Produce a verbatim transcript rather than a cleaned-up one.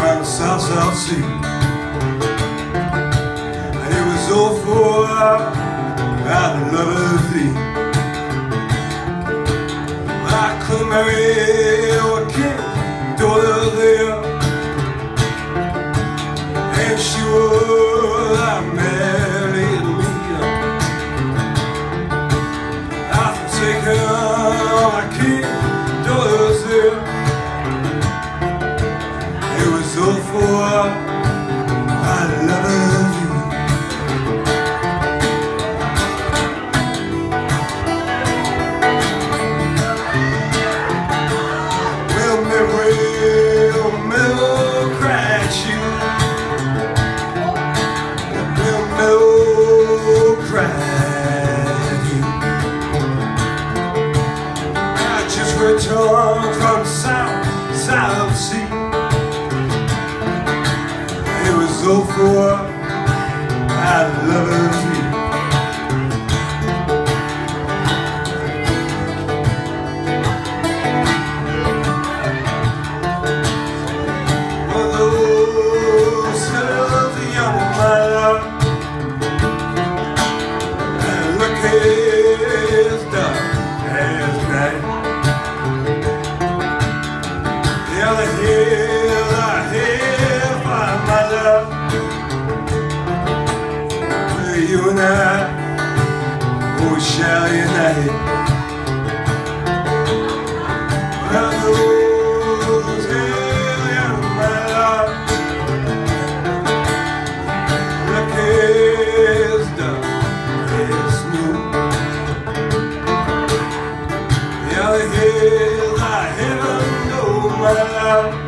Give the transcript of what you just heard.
around the South South Sea, and it was all for out of love of thee. I couldn't marry a king's daughter there, and she would have married me. I've taken my king's daughters there. It was all for I love you. Well, me will, me will crash you. Well, me will crash you. I just returned from the South, South Sea. It was all for I love you. Well, those hills are young, my love, and look as dark as night. The other hill I have by my love, where you and I, oh, shall unite. Well, those hills young, my love, look as dark as snow. The other hills I haven't known, my love,